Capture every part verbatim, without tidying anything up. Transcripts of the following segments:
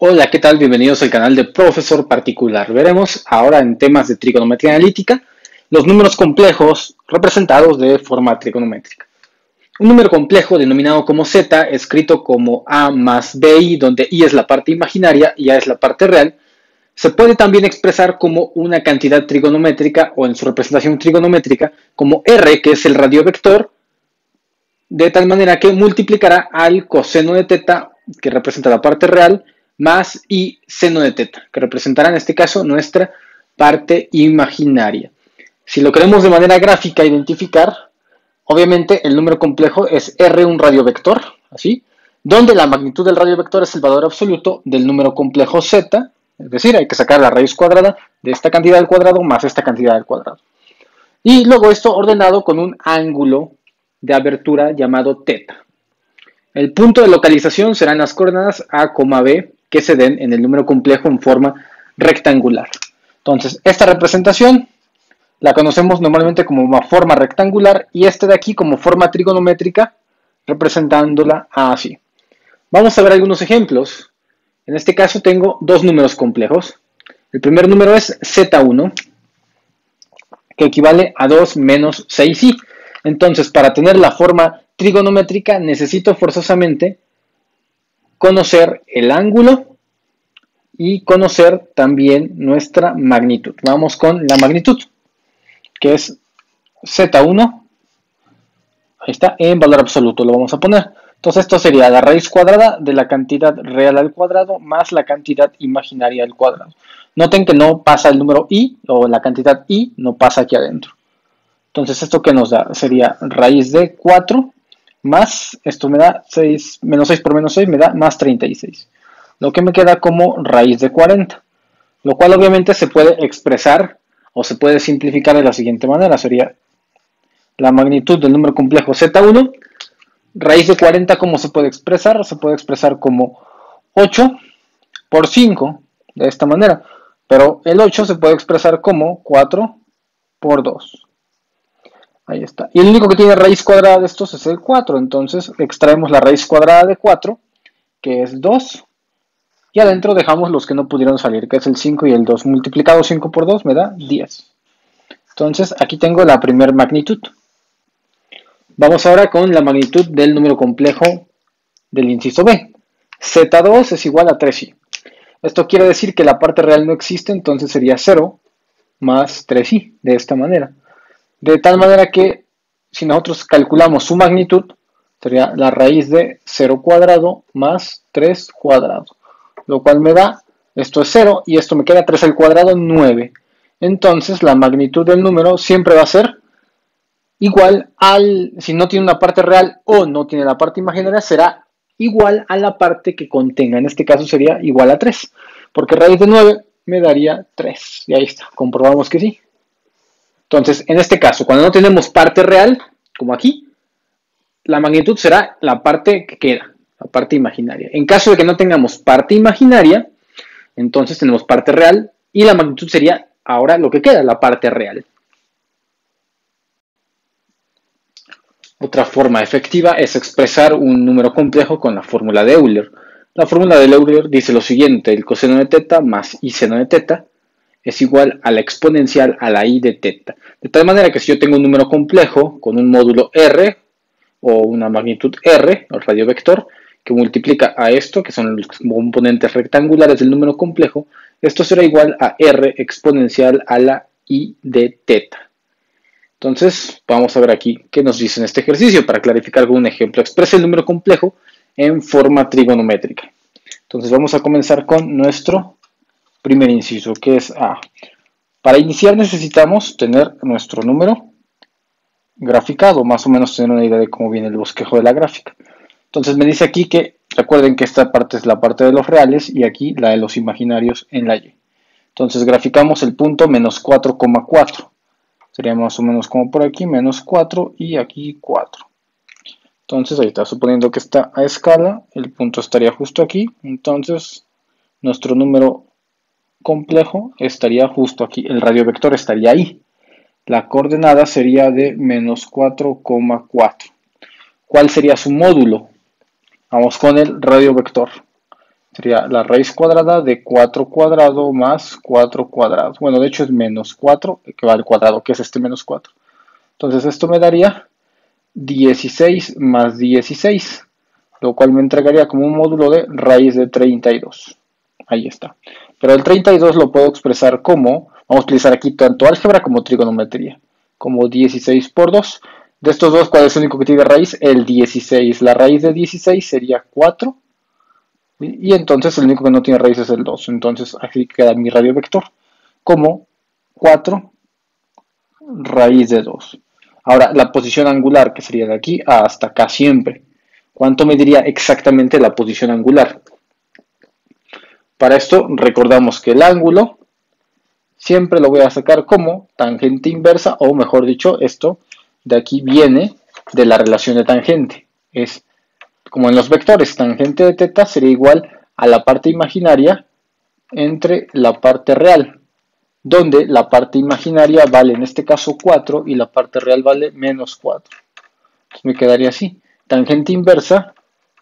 Hola, ¿qué tal? Bienvenidos al canal de Profesor Particular. Veremos ahora en temas de trigonometría analítica los números complejos representados de forma trigonométrica. Un número complejo denominado como z, escrito como a más bi, donde i es la parte imaginaria y a es la parte real, se puede también expresar como una cantidad trigonométrica o en su representación trigonométrica como r, que es el radiovector, de tal manera que multiplicará al coseno de teta, que representa la parte real, más i seno de teta, que representará en este caso nuestra parte imaginaria. Si lo queremos de manera gráfica identificar, obviamente el número complejo es r, un radiovector, así, donde la magnitud del radiovector es el valor absoluto del número complejo z, es decir, hay que sacar la raíz cuadrada de esta cantidad al cuadrado más esta cantidad al cuadrado. Y luego esto ordenado con un ángulo de abertura llamado teta. El punto de localización serán las coordenadas a, b, que se den en el número complejo en forma rectangular. Entonces, esta representación la conocemos normalmente como una forma rectangular y este de aquí como forma trigonométrica, representándola así. Vamos a ver algunos ejemplos. En este caso tengo dos números complejos. El primer número es zeta uno, que equivale a dos menos seis i. Entonces, para tener la forma trigonométrica necesito forzosamente conocer el ángulo y conocer también nuestra magnitud. Vamos con la magnitud, que es zeta uno, ahí está, en valor absoluto lo vamos a poner. Entonces esto sería la raíz cuadrada de la cantidad real al cuadrado más la cantidad imaginaria al cuadrado. Noten que no pasa el número i, o la cantidad i no pasa aquí adentro. Entonces, ¿esto qué nos da? Sería raíz de cuatro más, esto me da seis, menos seis por menos seis me da más treinta y seis. Lo que me queda como raíz de cuarenta. Lo cual obviamente se puede expresar o se puede simplificar de la siguiente manera. Sería la magnitud del número complejo zeta uno. Raíz de cuarenta, ¿cómo se puede expresar? Se puede expresar como ocho por cinco, de esta manera. Pero el ocho se puede expresar como cuatro por dos. Ahí está. Y el único que tiene raíz cuadrada de estos es el cuatro. Entonces extraemos la raíz cuadrada de cuatro, que es dos. Y adentro dejamos los que no pudieron salir, que es el cinco y el dos. Multiplicado cinco por dos me da diez. Entonces aquí tengo la primera magnitud. Vamos ahora con la magnitud del número complejo del inciso B. zeta dos es igual a tres i. Esto quiere decir que la parte real no existe, entonces sería cero más tres i, de esta manera. De tal manera que si nosotros calculamos su magnitud, sería la raíz de cero cuadrado más tres cuadrado. Lo cual me da, esto es cero y esto me queda tres al cuadrado, nueve. Entonces la magnitud del número siempre va a ser igual al, si no tiene una parte real o no tiene la parte imaginaria, será igual a la parte que contenga. En este caso sería igual a tres, porque raíz de nueve me daría tres. Y ahí está, comprobamos que sí. Entonces, en este caso, cuando no tenemos parte real, como aquí, la magnitud será la parte que queda, la parte imaginaria. En caso de que no tengamos parte imaginaria, entonces tenemos parte real y la magnitud sería ahora lo que queda, la parte real. Otra forma efectiva es expresar un número complejo con la fórmula de Euler. La fórmula de Euler dice lo siguiente: el coseno de teta más i seno de teta es igual a la exponencial a la i de teta. De tal manera que si yo tengo un número complejo con un módulo r o una magnitud r, el radiovector, que multiplica a esto, que son los componentes rectangulares del número complejo, esto será igual a r exponencial a la i de teta. Entonces, vamos a ver aquí qué nos dice en este ejercicio para clarificar con un ejemplo. Expresa el número complejo en forma trigonométrica. Entonces, vamos a comenzar con nuestro primer inciso, que es A. Para iniciar necesitamos tener nuestro número graficado, más o menos tener una idea de cómo viene el bosquejo de la gráfica. Entonces me dice aquí que, recuerden que esta parte es la parte de los reales y aquí la de los imaginarios en la Y. Entonces graficamos el punto menos cuatro coma cuatro. Sería más o menos como por aquí, menos cuatro y aquí cuatro. Entonces ahí está, suponiendo que está a escala, el punto estaría justo aquí. Entonces nuestro número complejo estaría justo aquí, el radiovector estaría ahí. La coordenada sería de menos cuatro coma cuatro. ¿Cuál sería su módulo? Vamos con el radiovector. Sería la raíz cuadrada de cuatro cuadrado más cuatro cuadrado. Bueno, de hecho es menos cuatro, que va al cuadrado, que es este menos cuatro. Entonces esto me daría dieciséis más dieciséis, lo cual me entregaría como un módulo de raíz de treinta y dos. Ahí está. Pero el treinta y dos lo puedo expresar como, vamos a utilizar aquí tanto álgebra como trigonometría, como dieciséis por dos. De estos dos, ¿cuál es el único que tiene raíz? El dieciséis. La raíz de dieciséis sería cuatro. Y entonces el único que no tiene raíz es el dos. Entonces aquí queda mi radio vector como cuatro raíz de dos. Ahora, la posición angular, que sería de aquí hasta acá siempre. ¿Cuánto me diría exactamente la posición angular? Para esto recordamos que el ángulo siempre lo voy a sacar como tangente inversa, o mejor dicho, esto de aquí viene de la relación de tangente. Es como en los vectores, tangente de teta sería igual a la parte imaginaria entre la parte real, donde la parte imaginaria vale en este caso cuatro y la parte real vale menos cuatro. Entonces me quedaría así, tangente inversa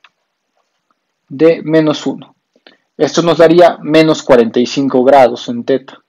de menos uno. Esto nos daría menos cuarenta y cinco grados en teta.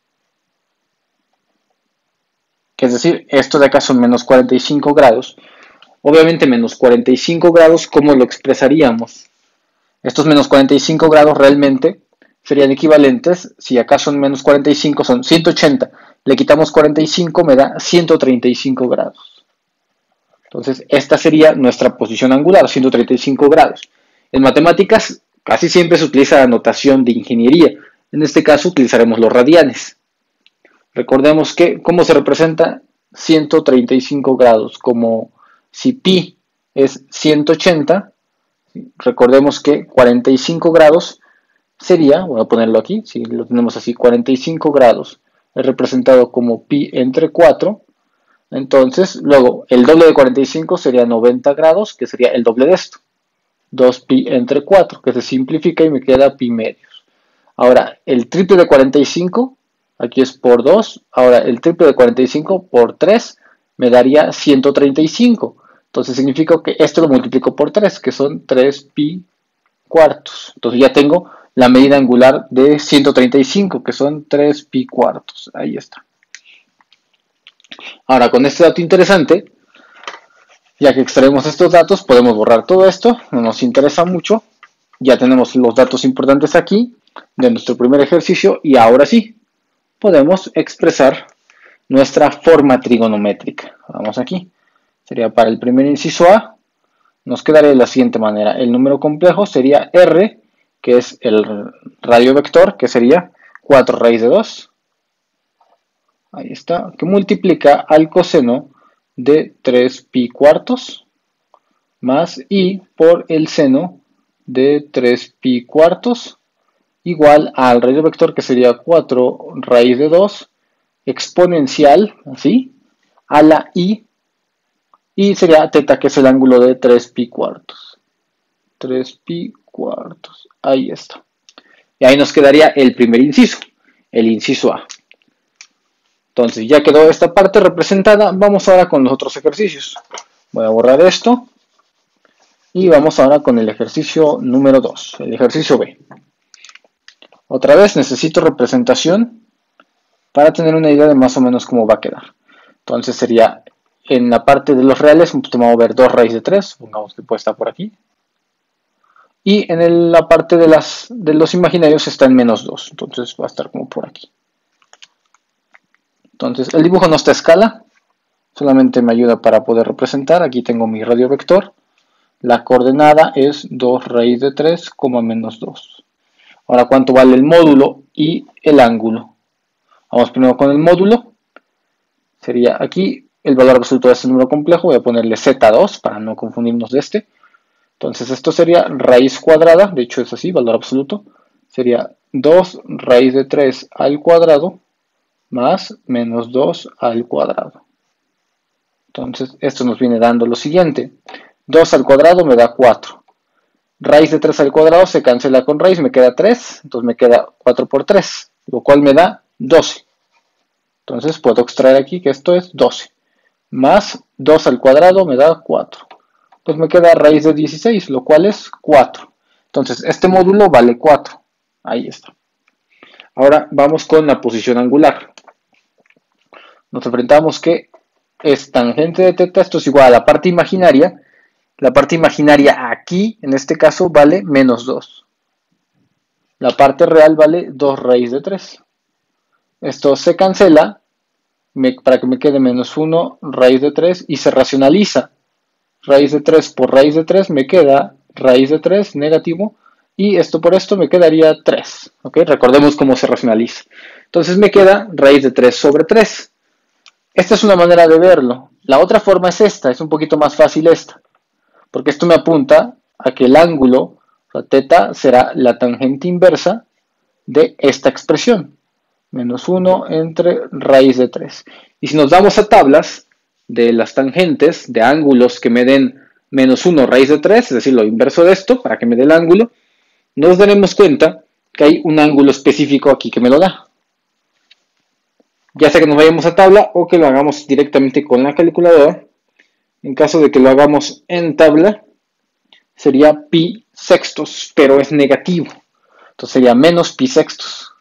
Es decir, esto de acá son menos cuarenta y cinco grados. Obviamente menos cuarenta y cinco grados, ¿cómo lo expresaríamos? Estos menos cuarenta y cinco grados realmente serían equivalentes, si acá son menos cuarenta y cinco, son ciento ochenta. Le quitamos cuarenta y cinco, me da ciento treinta y cinco grados. Entonces, esta sería nuestra posición angular, ciento treinta y cinco grados. En matemáticas, casi siempre se utiliza la notación de ingeniería. En este caso, utilizaremos los radianes. Recordemos que, ¿cómo se representa ciento treinta y cinco grados? Como si pi es ciento ochenta, recordemos que cuarenta y cinco grados sería, voy a ponerlo aquí, si lo tenemos así, cuarenta y cinco grados es representado como pi entre cuatro. Entonces, luego, el doble de cuarenta y cinco sería noventa grados, que sería el doble de esto. dos pi entre cuatro, que se simplifica y me queda pi medios. Ahora, el triple de cuarenta y cinco, aquí es por dos. Ahora, el triple de cuarenta y cinco por tres me daría ciento treinta y cinco. Entonces significa que esto lo multiplico por tres, que son tres pi cuartos. Entonces ya tengo la medida angular de ciento treinta y cinco, que son tres pi cuartos. Ahí está. Ahora, con este dato interesante, ya que extraemos estos datos, podemos borrar todo esto. No nos interesa mucho. Ya tenemos los datos importantes aquí de nuestro primer ejercicio. Y ahora sí, podemos expresar nuestra forma trigonométrica. Vamos aquí. Sería para el primer inciso A, nos quedaría de la siguiente manera. El número complejo sería R, que es el radio vector, que sería cuatro raíz de dos. Ahí está, que multiplica al coseno de tres pi cuartos más i por el seno de tres pi cuartos igual al radio vector, que sería cuatro raíz de dos exponencial, así, a la i. Y sería teta, que es el ángulo de tres pi cuartos. tres pi cuartos. Ahí está. Y ahí nos quedaría el primer inciso, el inciso A. Entonces ya quedó esta parte representada. Vamos ahora con los otros ejercicios. Voy a borrar esto. Y vamos ahora con el ejercicio número dos, el ejercicio B. Otra vez necesito representación para tener una idea de más o menos cómo va a quedar. Entonces sería... En la parte de los reales, vamos a ver dos raíz de tres, supongamos que puede estar por aquí. Y en el, la parte de, las, de los imaginarios está en menos dos, entonces va a estar como por aquí. Entonces el dibujo no está a escala, solamente me ayuda para poder representar. Aquí tengo mi radio vector. La coordenada es dos raíz de tres, menos dos. Ahora, ¿cuánto vale el módulo y el ángulo? Vamos primero con el módulo. Sería aquí... El valor absoluto de este número complejo, voy a ponerle zeta dos para no confundirnos de este. Entonces esto sería raíz cuadrada, de hecho es así, valor absoluto. Sería dos raíz de tres al cuadrado más menos dos al cuadrado. Entonces esto nos viene dando lo siguiente. dos al cuadrado me da cuatro. Raíz de tres al cuadrado se cancela con raíz, me queda tres. Entonces me queda cuatro por tres, lo cual me da doce. Entonces puedo extraer aquí que esto es doce. Más dos al cuadrado me da cuatro. Pues me queda raíz de dieciséis, lo cual es cuatro. Entonces, este módulo vale cuatro. Ahí está. Ahora vamos con la posición angular. Nos enfrentamos que es tangente de teta, esto es igual a la parte imaginaria. La parte imaginaria aquí, en este caso, vale menos dos. La parte real vale dos raíz de tres. Esto se cancela me, para que me quede menos uno raíz de tres y se racionaliza. Raíz de tres por raíz de tres me queda raíz de tres negativo y esto por esto me quedaría tres. ¿Okay? Recordemos cómo se racionaliza. Entonces me queda raíz de tres sobre tres. Esta es una manera de verlo. La otra forma es esta, es un poquito más fácil esta. Porque esto me apunta a que el ángulo, o sea, teta, será la tangente inversa de esta expresión. Menos uno entre raíz de tres. Y si nos damos a tablas de las tangentes de ángulos que me den menos uno raíz de tres, es decir, lo inverso de esto, para que me dé el ángulo, nos daremos cuenta que hay un ángulo específico aquí que me lo da. Ya sea que nos vayamos a tabla o que lo hagamos directamente con la calculadora. En caso de que lo hagamos en tabla, sería pi sextos, pero es negativo. Entonces sería menos pi sextos.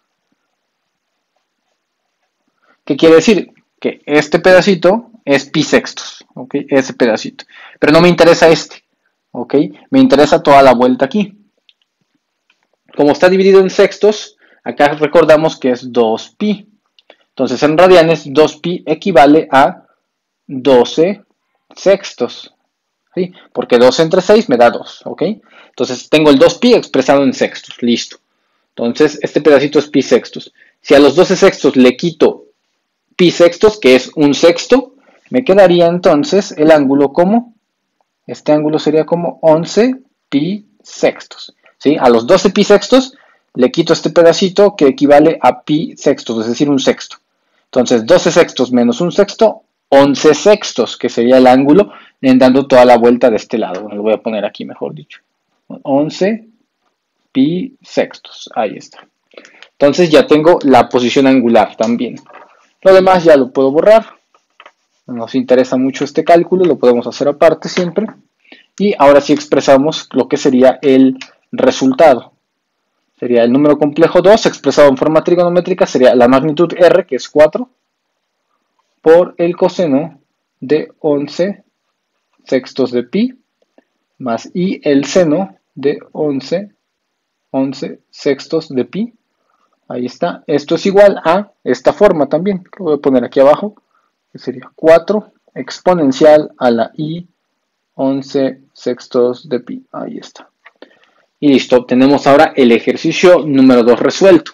¿Qué quiere decir? Que este pedacito es pi sextos, ¿ok? Ese pedacito. Pero no me interesa este, ¿ok? Me interesa toda la vuelta aquí. Como está dividido en sextos, acá recordamos que es dos pi. Entonces en radianes, dos pi equivale a doce sextos. ¿Sí? Porque dos entre seis me da dos, ¿ok? Entonces tengo el dos pi expresado en sextos, listo. Entonces este pedacito es pi sextos. Si a los doce sextos le quito pi sextos, que es un sexto, me quedaría entonces el ángulo como, este ángulo sería como once pi sextos. ¿Sí? A los doce pi sextos le quito este pedacito que equivale a pi sextos, es decir, un sexto. Entonces doce sextos menos un sexto, once sextos, que sería el ángulo, dando toda la vuelta de este lado. Bueno, lo voy a poner aquí, mejor dicho. once pi sextos, ahí está. Entonces ya tengo la posición angular también. Lo demás ya lo puedo borrar. No nos interesa mucho este cálculo, lo podemos hacer aparte siempre. Y ahora sí expresamos lo que sería el resultado. Sería el número complejo dos expresado en forma trigonométrica, sería la magnitud R, que es cuatro, por el coseno de once sextos de pi, más y el seno de once, once sextos de pi. Ahí está. Esto es igual a esta forma también, que lo voy a poner aquí abajo, que sería cuatro exponencial a la i once sextos de pi. Ahí está. Y listo, tenemos ahora el ejercicio número dos resuelto.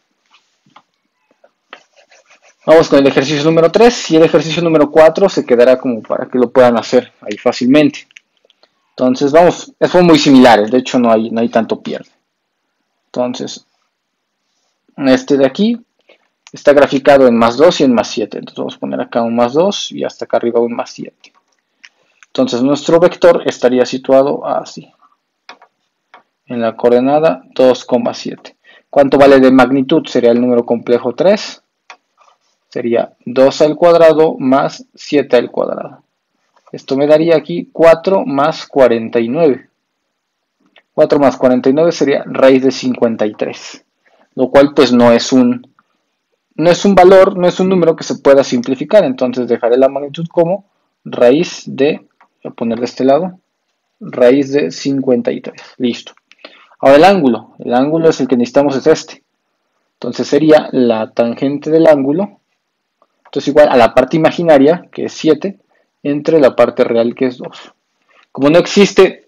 Vamos con el ejercicio número tres y el ejercicio número cuatro se quedará como para que lo puedan hacer ahí fácilmente. Entonces vamos, son muy similares, de hecho no hay, no hay tanto pierde. Entonces, este de aquí está graficado en más dos y en más siete. Entonces vamos a poner acá un más dos y hasta acá arriba un más siete. Entonces nuestro vector estaría situado así. En la coordenada dos coma siete. ¿Cuánto vale de magnitud? Sería el número complejo tres. Sería dos al cuadrado más siete al cuadrado. Esto me daría aquí cuatro más cuarenta y nueve. cuatro más cuarenta y nueve sería raíz de cincuenta y tres. Lo cual pues no es un, no es un valor, no es un número que se pueda simplificar. Entonces dejaré la magnitud como raíz de, voy a poner de este lado, raíz de cincuenta y tres. Listo. Ahora el ángulo. El ángulo es el que necesitamos, es este. Entonces sería la tangente del ángulo. Entonces igual a la parte imaginaria, que es siete, entre la parte real, que es dos. Como no existe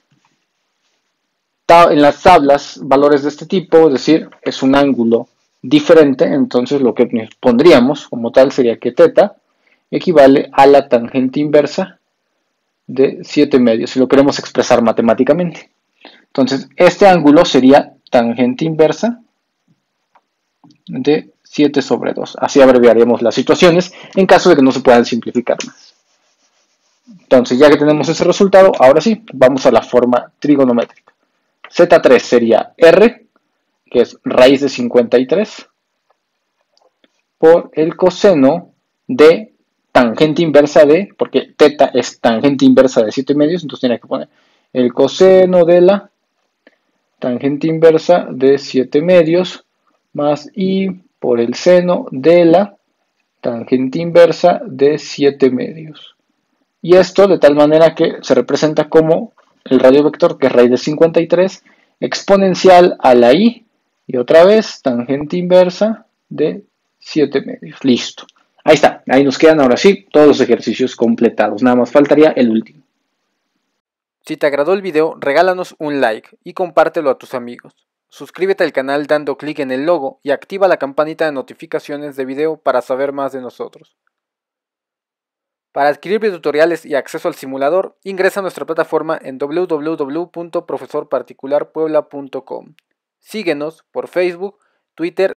en las tablas valores de este tipo, es decir, es un ángulo diferente, entonces lo que pondríamos como tal sería que teta equivale a la tangente inversa de siete medios, si lo queremos expresar matemáticamente. Entonces, este ángulo sería tangente inversa de siete sobre dos. Así abreviaremos las situaciones en caso de que no se puedan simplificar más. Entonces, ya que tenemos ese resultado, ahora sí, vamos a la forma trigonométrica. zeta tres sería R, que es raíz de cincuenta y tres, por el coseno de tangente inversa de, porque teta es tangente inversa de siete medios, entonces tiene que poner el coseno de la tangente inversa de siete medios más I por el seno de la tangente inversa de siete medios. Y esto de tal manera que se representa como el radio vector, que es raíz de cincuenta y tres, exponencial a la I, y otra vez tangente inversa de siete medios. Listo. Ahí está. Ahí nos quedan ahora sí todos los ejercicios completados. Nada más faltaría el último. Si te agradó el video, regálanos un like y compártelo a tus amigos. Suscríbete al canal dando clic en el logo y activa la campanita de notificaciones de video para saber más de nosotros. Para adquirir videotutoriales y acceso al simulador, ingresa a nuestra plataforma en w w w punto profesor particular puebla punto com. Síguenos por Facebook, Twitter